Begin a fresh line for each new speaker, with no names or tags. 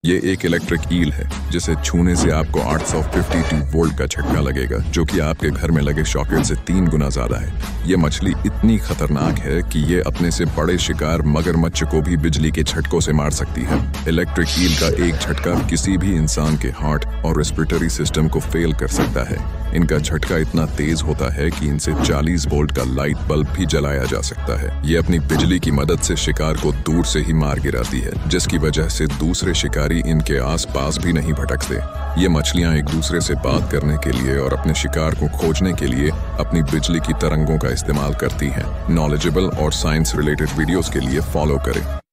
ये एक electric eel है जिसे छूने से आपको 852 वोल्ट का झटका लगेगा, जो कि आपके घर में लगे सॉकेट से 3 गुना ज्यादा है। ये मछली इतनी खतरनाक है कि ये अपने से बड़े शिकार मगरमच्छ को भी बिजली के झटकों से मार सकती है। इलेक्ट्रिक ईल का एक झटका किसी भी इंसान के हार्ट और रेस्पिरेटरी सिस्टम को फेल कर सकता है। इनका झटका इतना तेज होता है कि इनसे 40 वोल्ट का लाइट बल्ब भी जलाया जा सकता है। ये अपनी बिजली की मदद से शिकार को दूर से ही मार गिराती है, जिसकी वजह से दूसरे शिकारी इनके आसपास भी नहीं भटकते। ये मछलियां एक दूसरे से बात करने के लिए और अपने शिकार को खोजने के लिए अपनी बिजली की तरंगों का इस्तेमाल करती हैं। नॉलेजेबल और साइंस रिलेटेड वीडियोस के लिए फॉलो करें।